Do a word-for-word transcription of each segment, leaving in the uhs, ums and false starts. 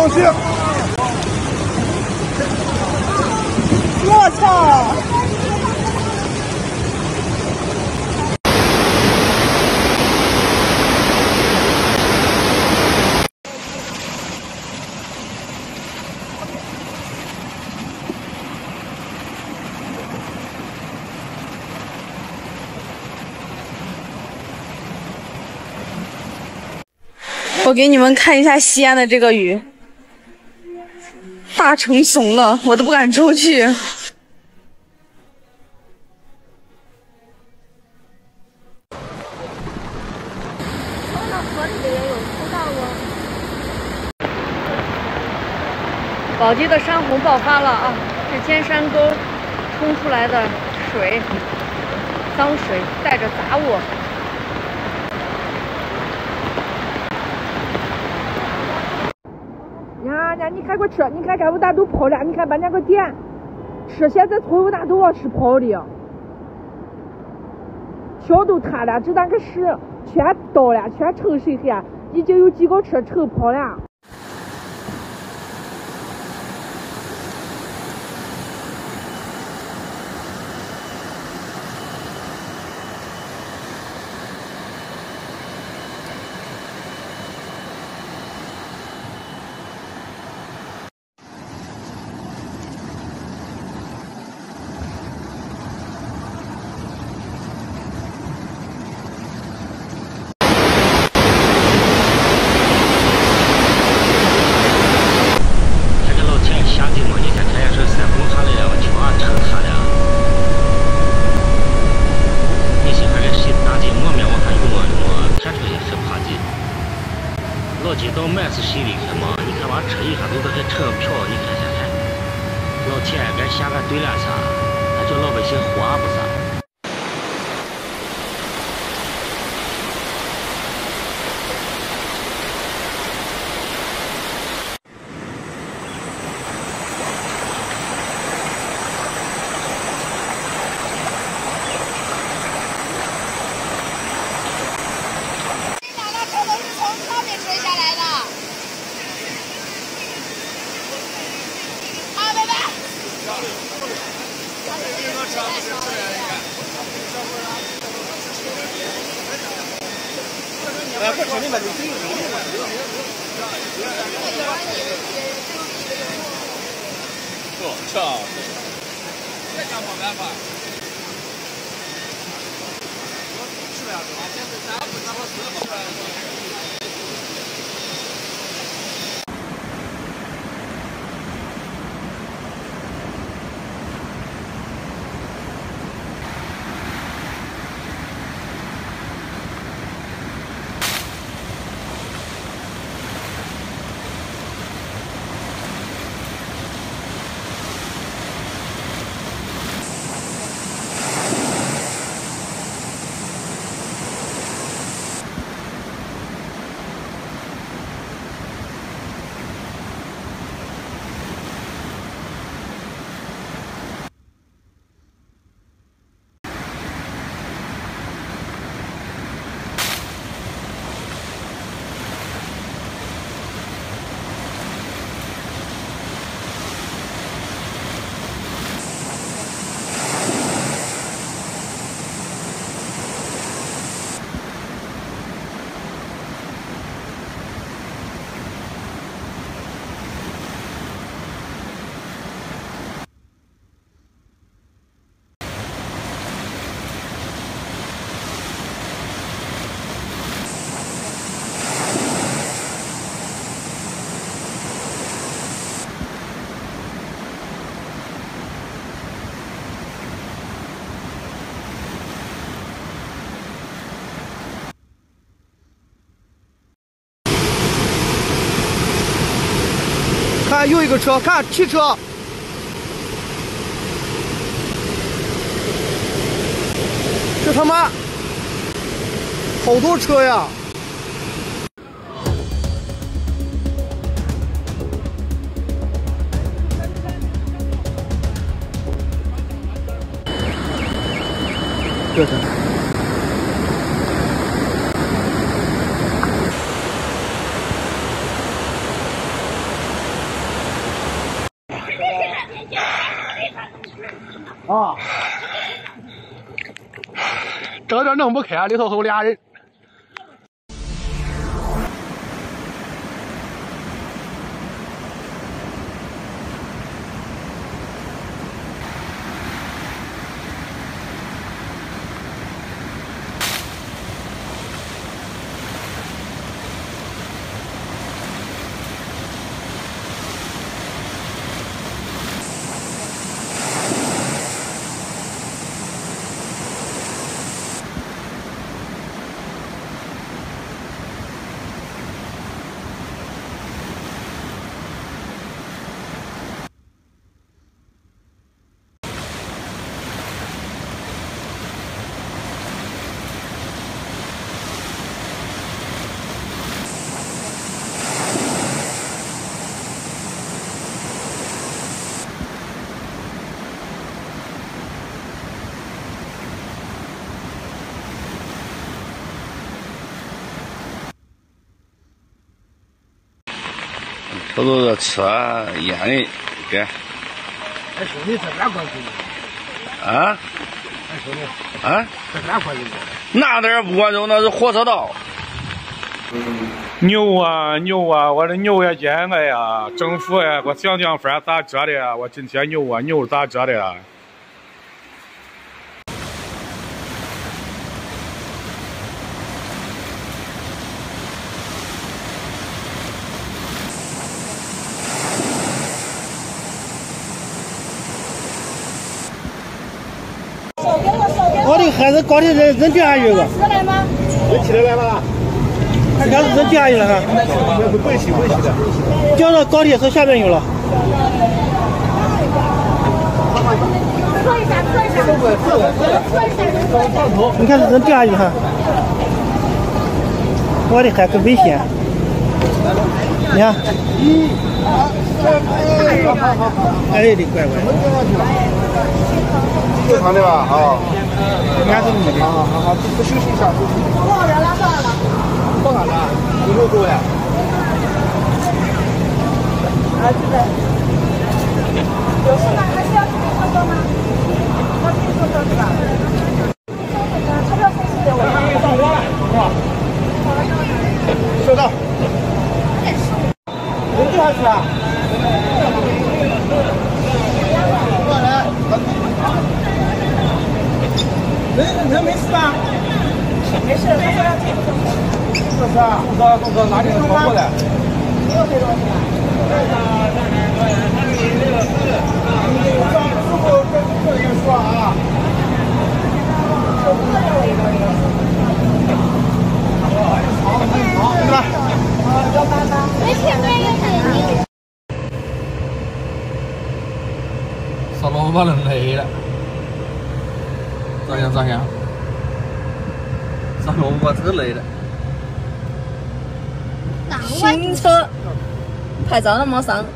东西。 我操！ 我给你们看一下西安的这个雨，大成怂了，我都不敢出去。宝鸡的山洪爆发了啊！是尖山沟冲出来的水，脏水带着杂物。 呀呀！你看快吃，你看干物大都泡了，你看把那个点吃，现在错误大都要吃泡的，小都塌了，这那个屎全倒了，全成水黑，已经有几个车成泡了。 老街道满是水的开嘛，你看把车一下都都还成漂，你看看看，老天该下个对联啥，还叫老百姓活不啥。 哎，快吃你们的水！哦，吃啊！这想没办法。吃呀，现在咱不咱们吃不出来。 看，有一个车，看汽车，这他妈好多车呀！这是。 啊，这这弄不开，里头还有俩人。 瞅瞅这车烟的，给。 哎，兄弟，这哪关系？ 啊？ 哎，兄弟。 啊？ 这哪关系？ 那点不管用，那是火车道。 牛啊牛啊，我的牛也淹了呀！政府呀，给我想想法咋折的呀？我今天牛啊牛咋折的呀？ 我的孩子高铁人人掉下去了， 来吗？ 人起得来了？ 他刚是人掉下去了哈， 那是鬼气鬼气的， 掉到高铁车下面去了。 测一下，测一下，测一下。 你看这人掉下去哈，我的孩子危险。你看，哎的乖乖。 正常的吧？啊。 你看这个没的。 好好好，不休息一下，休息。 多少人了？多少了？ 多少了？有没有够呀？ 啊，这个有事吗？还是要去操作吗？要去操作是吧？车票信息给我。 到我了，是吧？收到。人掉下去了。过来。人人没事吧？ 没事，他说要进。 这是啊，公车公车哪里能超过来？ 没有飞过去吧？ 上师傅跟客人说啊。好，好，对吧？ 幺八八。没前面有人。 上萝卜把人累了。咋样咋样？上萝卜车累了。 新车，牌照都没上。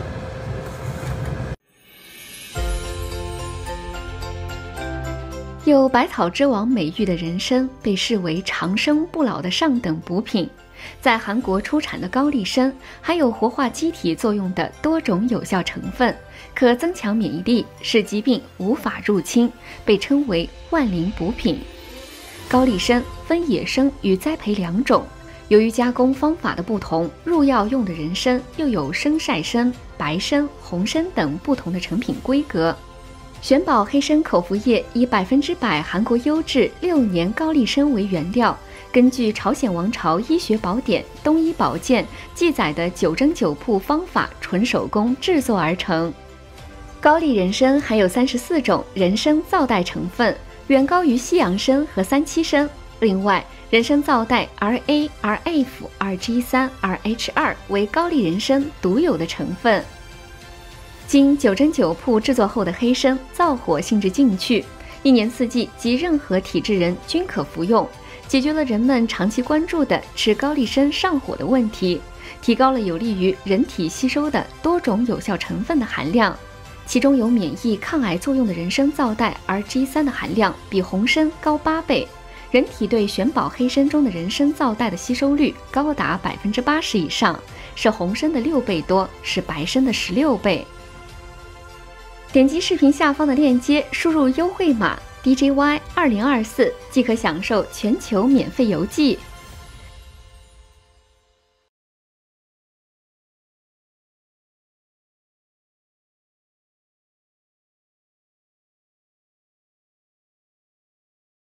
有百草之王美誉的人参被视为长生不老的上等补品，在韩国出产的高丽参含有活化机体作用的多种有效成分，可增强免疫力，使疾病无法入侵，被称为万灵补品。高丽参分野生与栽培两种，由于加工方法的不同，入药用的人参又有生晒参、白参、红参等不同的成品规格。玄宝黑参口服液以百分之百韩国优质六年高丽参为原料，根据朝鲜王朝医学宝典《东医宝鉴》记载的九蒸九铺方法纯手工制作而成。高丽人参含有三十四种人参皂苷成分，远高于西洋参和三七参。另外，人参皂苷 R A、R F、R G 三、R H 二为高丽人参独有的成分。经九蒸九铺制作后的黑参，燥火性质进去，一年四季及任何体质人均可服用，解决了人们长期关注的吃高丽参上火的问题，提高了有利于人体吸收的多种有效成分的含量。其中有免疫抗癌作用的人参皂苷 R G 三 的含量比红参高八倍，人体对玄宝黑参中的人参皂苷的吸收率高达百分之八十以上，是红参的六倍多，是白参的十六倍。 点击视频下方的链接，输入优惠码 D J Y 二零二四即可享受全球免费邮寄。